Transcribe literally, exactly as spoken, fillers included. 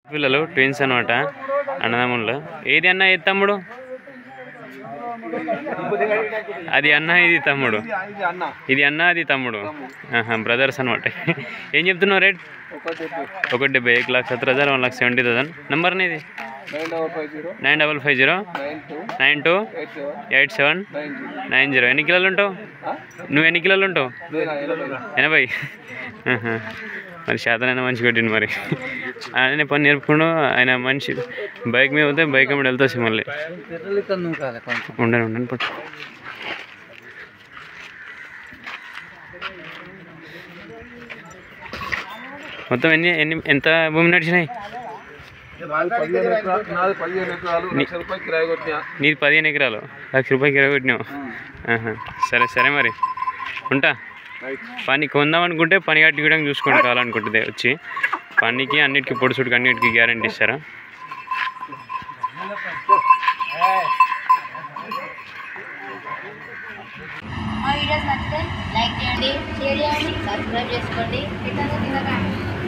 పిల్లలు ట్విన్స్ అనమాట, అన్నదమ్ముళ్ళు. ఏది అన్న ఏది తమ్ముడు? అది అన్న ఇది తమ్ముడు, ఇది అన్న అది తమ్ముడు, బ్రదర్స్ అనమాట. ఏం చెప్తున్నావు రేట్? ఒకటి డెబ్బై एक लाख सत्तर हज़ार one lakh seventy thousand number नहीं nine double five zero nine two eight seven nine zero. ఎన్ని కిలోలు ఉంటావు నువ్వు? ఎన్ని కిలోలు ఉంటావు? ఎనభై. మరి శాతనైనా మంచి కొట్టిండు మరి. ఆయన పని నేర్పుకుంటూ ఆయన మనిషి బైక్ మీద పోతే బైక్ మీద వెళ్తావు మళ్ళీ. ఉండను ఉండను పట్టు. మొత్తం ఎన్ని ఎన్ని ఎంత భూమి నడిచినాయి? నీది పదిహేను ఎకరాలు, లక్ష రూపాయలు కిరాయి కొట్టినావు. సరే సరే మరి ఉంటా. పని కొందాం అనుకుంటే పని కట్టి కూడా చూసుకోండి కావాలనుకుంటుంది వచ్చి. పనికి అన్నిటికీ పొడుసుడికి అన్నిటికీ గ్యారంటీ ఇస్తారా? మా వీడియోస్ నచ్చితే లైక్ చేయండి, షేర్ చేయండి, సబ్స్క్రైబ్ చేసుకోండి.